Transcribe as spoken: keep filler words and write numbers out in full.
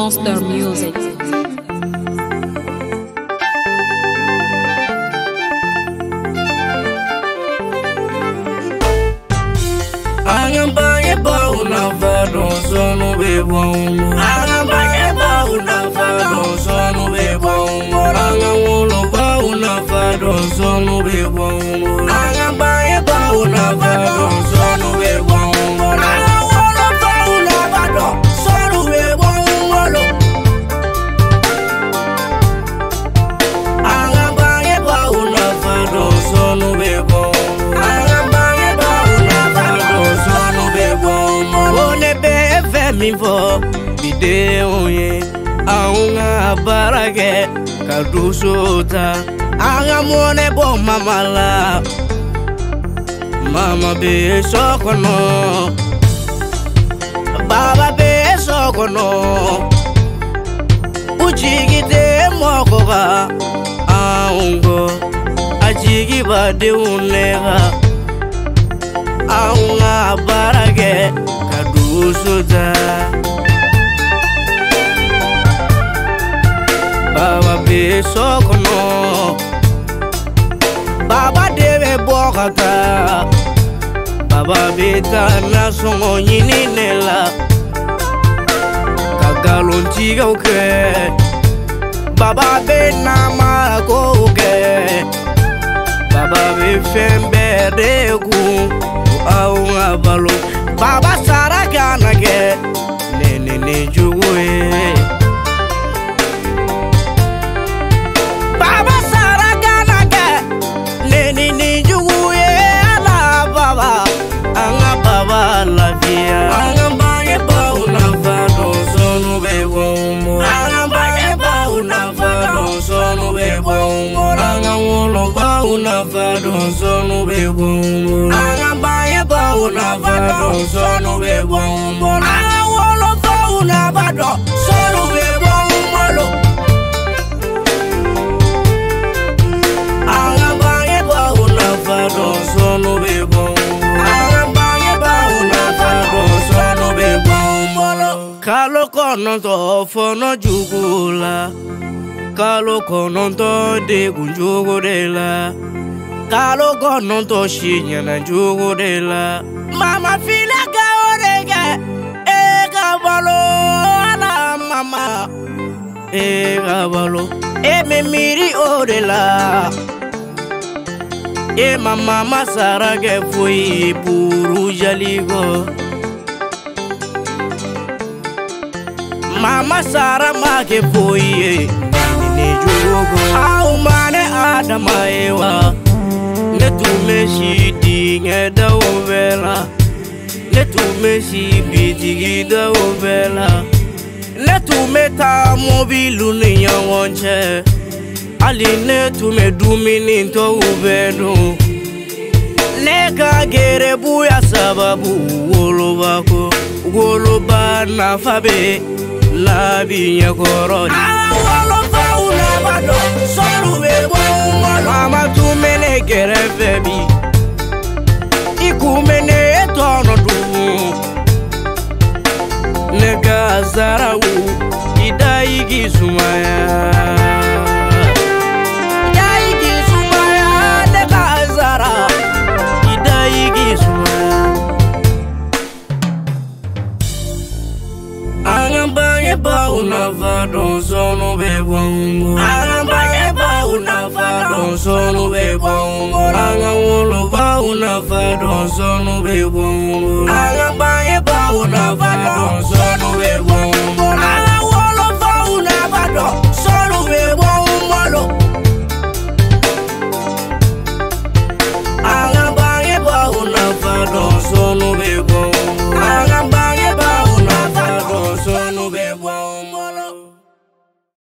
Monster Music. Angamba yeba unafado sonu bebongo. Angamba yeba unafado sonu bebongo. Angawolo ba unafado sonu bebongo. Angamba yeba unafado sonu bebongo. Angawolo ba unafado sonu bebongo. Angamba yeba unafado sonu bebongo. Mifo video ye aunga barage kadusota anga mone bo mama la mama be sokono baba be sokono ujigite mokoga aungo ajigi bade unega aunga barage Usuda Baba be sokono Baba debe bokata Baba beta na songo nyini nela Kagalon tiga uke Baba be na marako uke Baba be fembe regu Au ngabalo Baba saraka nage nene ne juwe Baba saraka nage nene ne juwe ala baba anga baba la via anga baye ba unafado sonu bebongo anga baye ba unafado sonu bebongo anga wolo ba unafado sonu bebongo anga baye ba unafado sonu bebongo anga wolo ba unafado sonu bebongo anga baye ba unafado sonu bebongo anga baye ba unafado sonu bebongo kalo kono to fono jugula kalo kono to de gunjugo de la kalo kono to shinya na jugo de la mama fila ka orega e ka balo ala mama e ka balo e me miri ore la e mama masara ke foi puru jaligo mama sara ma ke foi ni jugo au mane adama ewa ne tu me shidi ngeda ovela ne tu me shibi digida ovela ne tu me ta mobilu ni yawonche ali ne tu me dumini to ubedo ne ka gere buya sababu wolo bako wolo ba na fabe la binya korodi wolo ba una bado solu be mama tu mene gere febi ikumene etono du nega zarawu idai gizumaya idai gizumaya nega zara idai gizumaya Angamba yeba unafado sonu bebongo Angamba yeba unafado sonu bebongo Anga wolo ba unafado sonu bebongo Angamba yeba